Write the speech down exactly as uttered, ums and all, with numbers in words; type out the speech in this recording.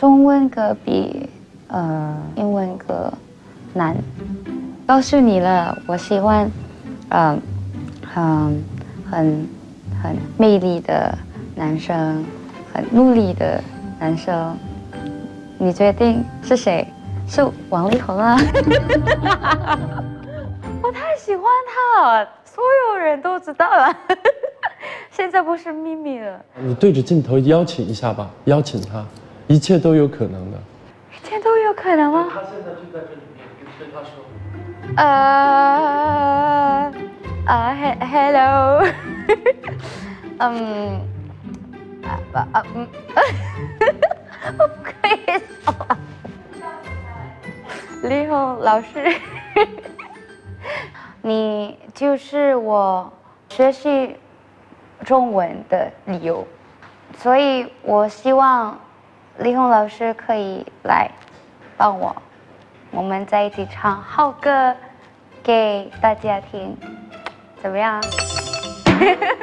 中文歌比呃英文歌难。告诉你了，我喜欢，嗯、嗯，很很魅力的男生，很努力的男生。你决定是谁？是王力宏啊！我太喜欢他了，所有人都知道了。现在不是秘密了。 你对着镜头邀请一下吧，邀请他，一切都有可能的。 一切都有可能吗？ 他现在就在这里面，你对他说。 呃呃，hello，嗯，啊啊嗯，我不可以说了。李红老师，你就是我学习中文的理由，所以我希望李红老师可以来帮我，我们在一起唱好歌给大家听，怎么样？